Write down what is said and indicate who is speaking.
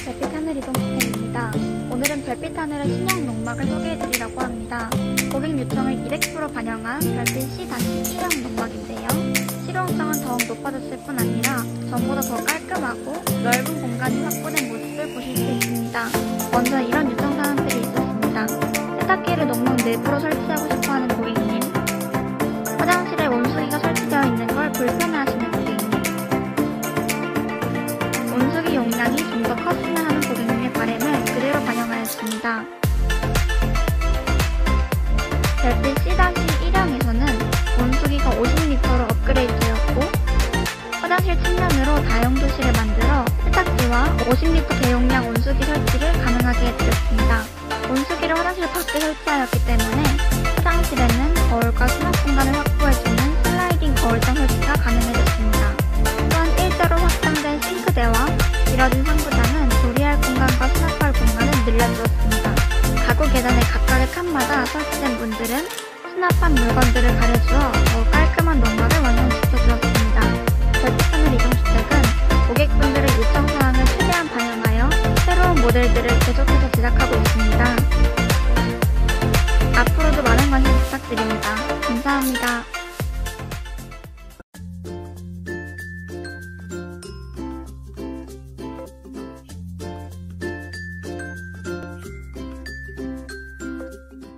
Speaker 1: 별빛 하늘 이동 시스템입니다. 오늘은 별빛 하늘의 신형 농막을 소개해드리려고 합니다. 고객 요청을 200% 반영한 별빛 C-1형 농막인데요. 실용성은 더욱 높아졌을 뿐 아니라 전보다 더 깔끔하고 넓은 공간이 확보된 모습을 보실 수 있습니다. 먼저 이런 요청사항들이 있었습니다. 세탁기를 농막 내부로 설치하고 싶어하는 고객님, 화장실에 온수기가 설치되어 있는 걸 불편해하시는 고객님, 온수기 용량이 좀 더 컸으면 하는 고객님의 바람을 그대로 반영하였습니다. 별빛 C-1형에서는 온수기가 50L로 업그레이드 되었고, 화장실 측면으로 다용도실을 만들어 세탁기와 50L 대용량 온수기 설치를 가능하게 해드렸습니다. 온수기를 화장실 밖에 설치하였기 때문에 화장실에는 거울과 수납 공간을 확보해주는 슬라이딩 거울장 설치가 가능해졌습니다. 또한 일자로 확장된 싱크대와 길어진 상부장은 조리할 공간과 수납할 공간을 늘려주었습니다. 가구 계단의 각각의 칸마다 설치된 문들은 수납한 물건들을 가려주어 더욱 깔끔한 농막을 완성시켜주었습니다. 별빛 하늘 이동주택은 고객분들의 요청사항을 최대한 반영하여 새로운 모델들을 계속해서 제작하고 있습니다. 앞으로도 많은 관심 부탁드립니다. 감사합니다.